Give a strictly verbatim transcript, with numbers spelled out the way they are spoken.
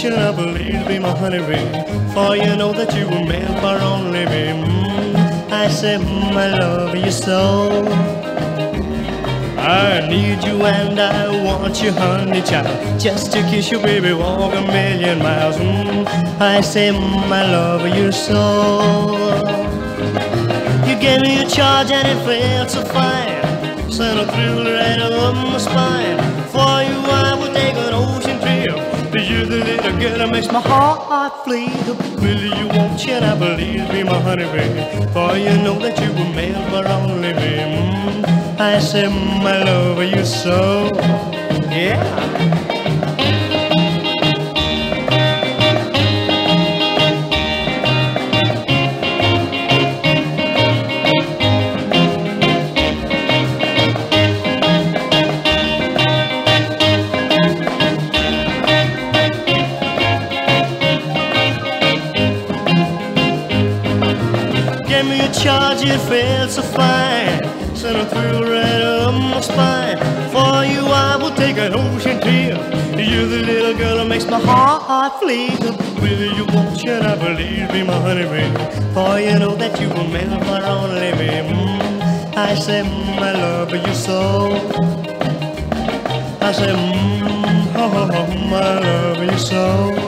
you to please be my honey bee, for you know that you were meant for only me. Mm, I say, mm, I love you so. I need you and I want you, honey child, just to kiss you, baby, walk a million miles. Mm, I say, mm, I love you so. You gave me a charge and it felt so fine, sent a thrill right up my spine. For you I would take an ocean trip. You're the little girl that makes my heart flee. Will you, won't you, and I believe me, my honey bee, for you know that you were meant for only me. Mm, I say, mm, I love you so. Yeah. Charge, it felt so fine, sent a thrill right up my spine. For you I will take an ocean trip. You're the little girl that makes my heart flee. Will you, won't you, and I believe me, my honey bee, for you know that you were meant for only me. Mm, I say, mm, I love you so. I say, mm, oh, oh, oh, I love you so.